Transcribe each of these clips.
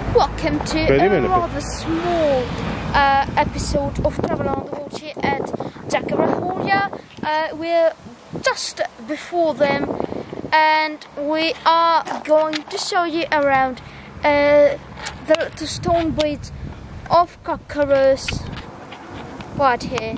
Welcome to a rather small episode of Travel Around the World here at Zagorochoria. We're just before them and we are going to show you around the stone bridge of Zagorochoria right here.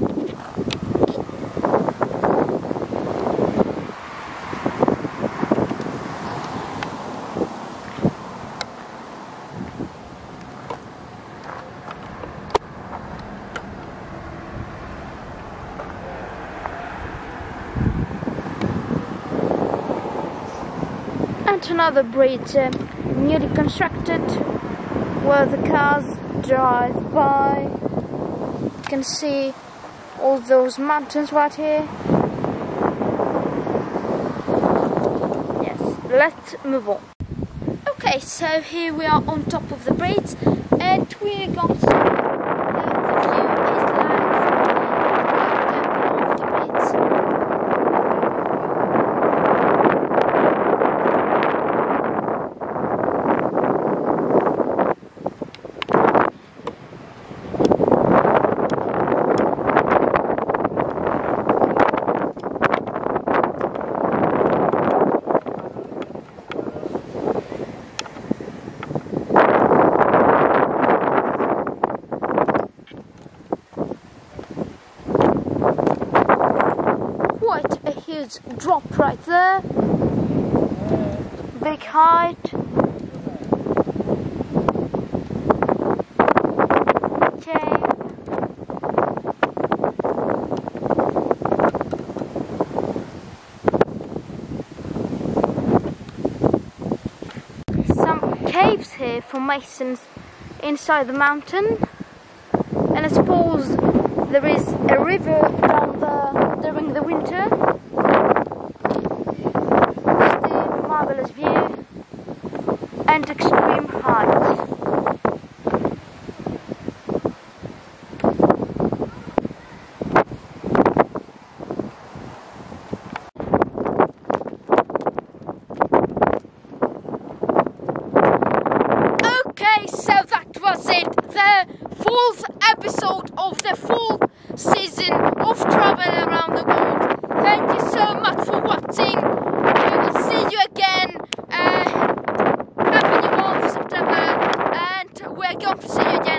And another bridge newly constructed where the cars drive by. You can see all those mountains right here. Yes, let's move on. Okay, so here we are on top of the bridge and we're going to see the view is like of the bridge. Quite a huge drop right there. Big height. Okay. Some caves here, formations inside the mountain. And I suppose there is a river down there during the winter. Still marvelous view and extreme height. Okay, so that was it. The fourth episode of the full season of Travel Around the World. Thank you so much for watching. We will see you again. Happy New Month, September, and we're going to see you again.